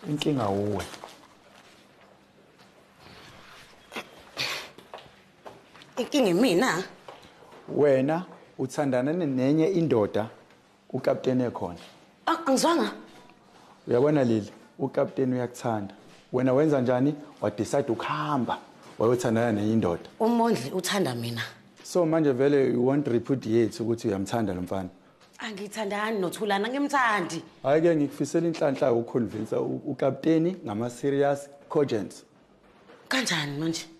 Inkinga uwe. Inkinga mina? Wena uthandana nenye indoda ukapteni ekhona. Angizwanga. Uyabona Lilly, ukapteni uyakuthanda. Wena wenza njani? Wadecide ukuhamba wayothandana nenye indoda. Mondli uthanda mina. So manje vele you want repudiate ukuthi uyamthanda lo mfana. Angithandani nothulana ngimthandi. Hayi ke ngikufisela inhlanhla ukuconvince ukapteni ngama serious cogents. Kanjani manje?